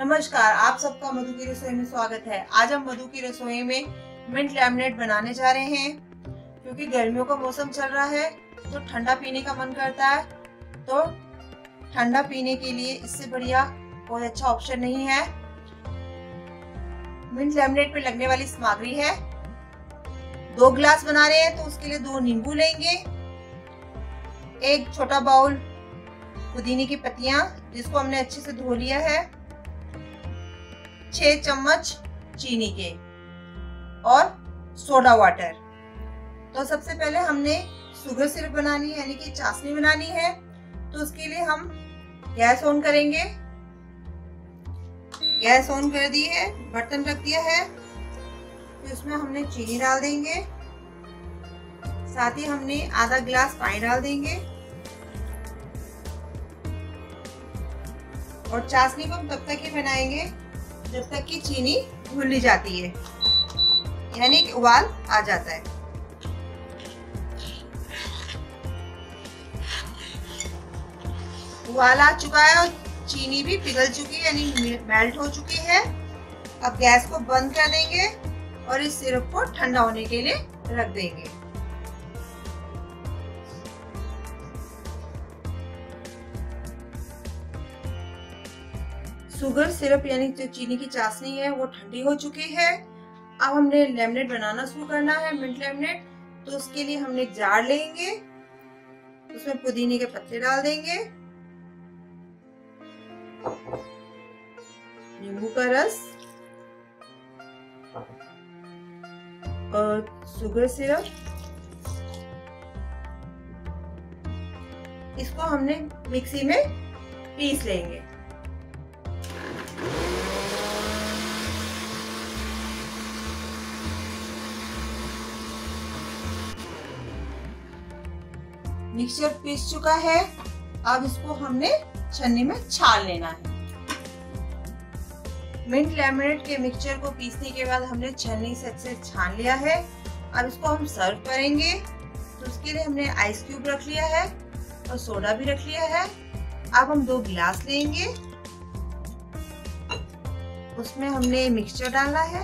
नमस्कार, आप सबका मधु की रसोई में स्वागत है। आज हम मधु की रसोई में मिंट लेमनेड बनाने जा रहे हैं। क्योंकि गर्मियों का मौसम चल रहा है तो ठंडा पीने का मन करता है। तो ठंडा पीने के लिए इससे बढ़िया कोई अच्छा ऑप्शन नहीं है। मिंट लेमनेड पे लगने वाली सामग्री है, 2 गिलास बना रहे हैं तो उसके लिए 2 नींबू लेंगे, 1 छोटा बाउल पुदीने की पत्तियां जिसको हमने अच्छे से धो लिया है, 6 चम्मच चीनी के और सोडा वाटर। तो सबसे पहले हमने शुगर सिरप बनानी है यानी कि चाशनी बनानी है। तो उसके लिए हम गैस ऑन करेंगे। गैस ऑन कर दी है, बर्तन रख दिया है। फिर उसमें हमने चीनी डाल देंगे, साथ ही हमने आधा गिलास पानी डाल देंगे और चाशनी को हम तब तक ही बनाएंगे जब तक कि चीनी घुल जाती है, यानी कि उबाल आ जाता है। उबाल आ चुका है और चीनी भी पिघल चुकी है यानी मेल्ट हो चुकी है। अब गैस को बंद कर देंगे और इस सिरप को ठंडा होने के लिए रख देंगे। शुगर सिरप यानी जो चीनी की चाशनी है वो ठंडी हो चुकी है। अब हमने लेमनेड बनाना शुरू करना है, मिंट लेमनेड। तो उसके लिए हमने एक जार लेंगे, उसमें पुदीने के पत्ते डाल देंगे, नींबू का रस और शुगर सिरप। इसको हमने मिक्सी में पीस लेंगे। मिक्सचर पीस चुका है। अब इसको हमने छन्नी में छान लेना है। मिंट लेमनेड के मिक्सचर को पीसने के बाद हमने छन्नी से अच्छे से छान लिया है। अब इसको हम सर्व करेंगे। तो उसके लिए हमने आइस क्यूब रख लिया है और सोडा भी रख लिया है। अब हम 2 गिलास लेंगे, उसमें हमने मिक्सचर डालना है।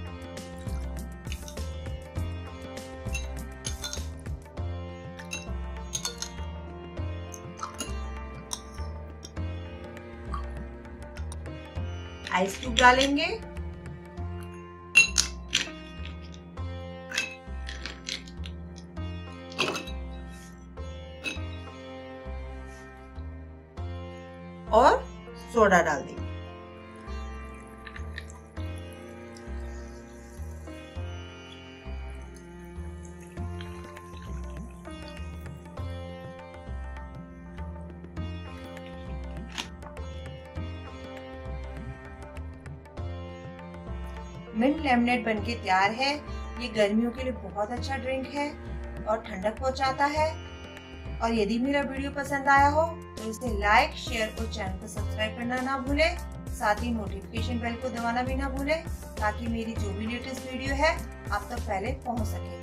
आइस क्यूब डालेंगे, और सोडा डाल देंगे। मिंट लेमनेड बनके तैयार है। ये गर्मियों के लिए बहुत अच्छा ड्रिंक है और ठंडक पहुंचाता है। और यदि मेरा वीडियो पसंद आया हो तो इसे लाइक, शेयर और चैनल को सब्सक्राइब करना ना भूलें। साथ ही नोटिफिकेशन बेल को दबाना भी ना भूलें ताकि मेरी जो भी लेटेस्ट वीडियो है आप तक पहले पहुंच सके।